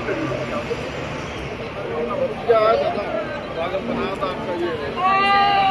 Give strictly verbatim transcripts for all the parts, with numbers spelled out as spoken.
家在那，那个不拿当可以。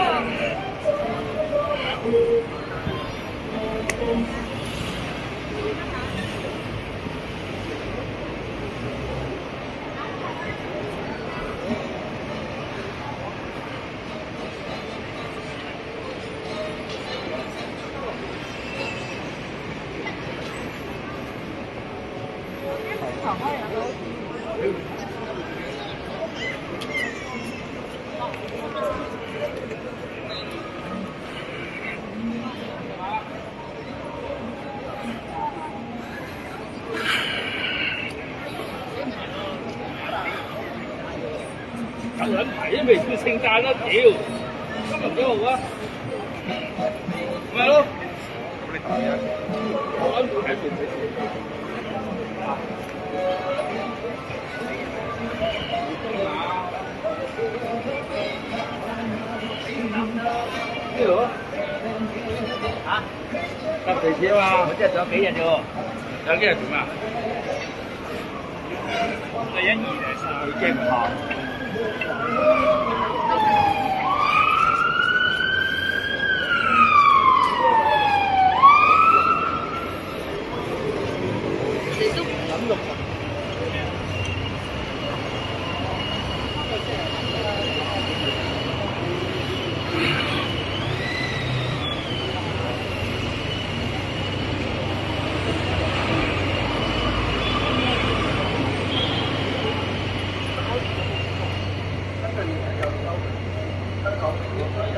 有人睇啊，未到聖誕啦，屌！今日幾號啊？咪咯，我安排住你。呢度啊？搭地鐵啊嘛？我即係仲有幾日啫喎？有幾日點啊？你一二嚟晒，佢驚唔怕？ 你都唔諗六十。 真係有有有有。